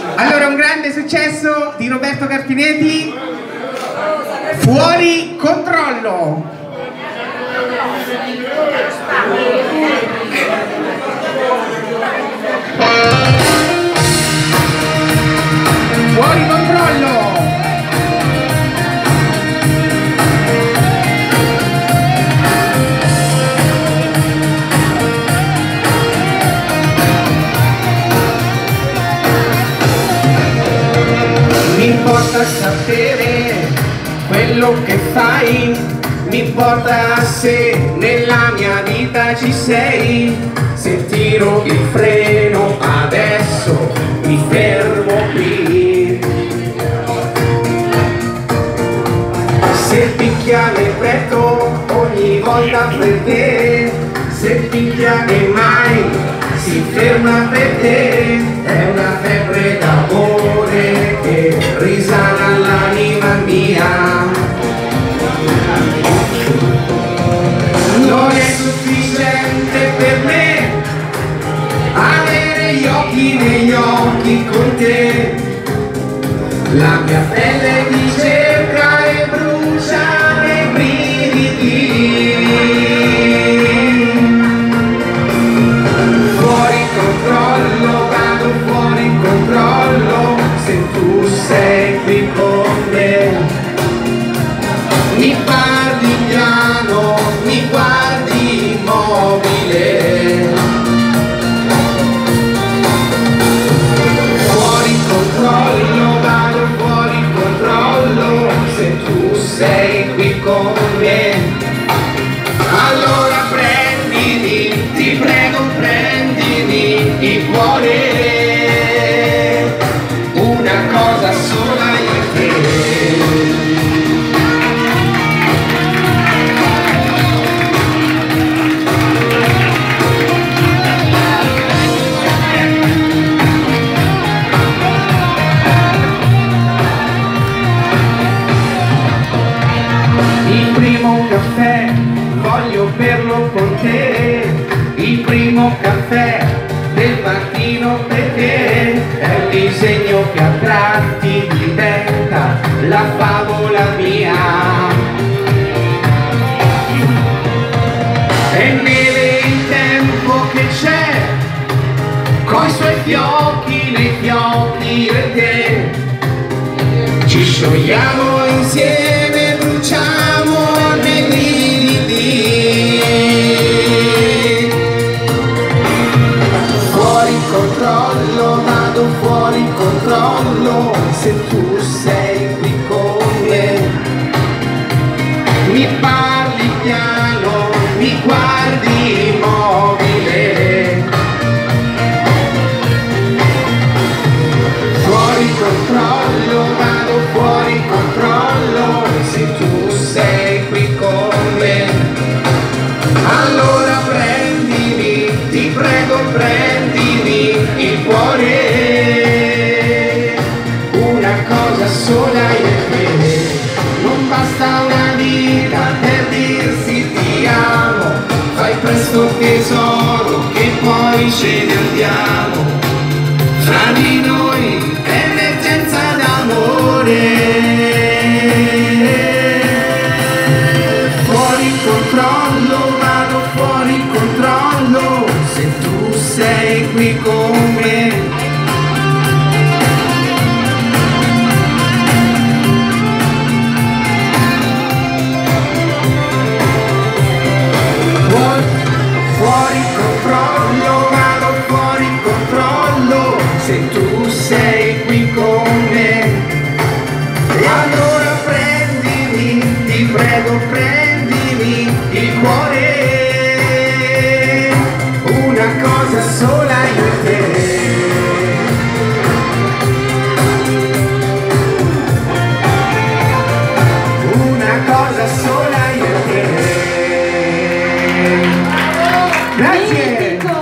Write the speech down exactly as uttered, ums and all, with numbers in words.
Allora, un grande successo di Roberto Carpinetti, Fuori controllo. Fuori controllo. Mi importa sapere quello che fai, mi importa se nella mia vita ci sei. Se tiro il freno adesso mi fermo qui. Se picchia nel petto ogni volta per te, se picchia e mai si ferma per te, è una febbre d'amore che risana l'anima mia. Non è sufficiente per me avere gli occhi negli occhi con te, la mia pelle mi cerca e brucia nei brividi. Fuori controllo, vado fuori controllo, se tu sei qui con me. Mi parli piano, mi guardi immobile. Fuori controllo, vado fuori controllo, se tu sei qui con me. Allora prendimi, ti prego prendimi il cuore, una cosa sola io e te. Caffè, voglio berlo con te, il primo caffè del mattino per te, è un disegno che a tratti diventa la favola mia. E neve il tempo che c'è, coi suoi fiocchi nei fiocchi e te, ci sciogliamo insieme, bruciamo nei brividi. Fuori controllo, vado fuori controllo, se tu sei qui con me. Mi parli piano, mi guardi immobile. Fuori controllo, vado fuori controllo, se tu sei qui con me. Allora prendimi, ti prego prendimi il cuore, una cosa sola io e te. Non basta una vita per dirsi ti amo, fai presto tesoro che poi ce ne andiamo. Fra di noi emergenza d'amore. Fuori controllo, vado fuori controllo, se tu sei qui con me.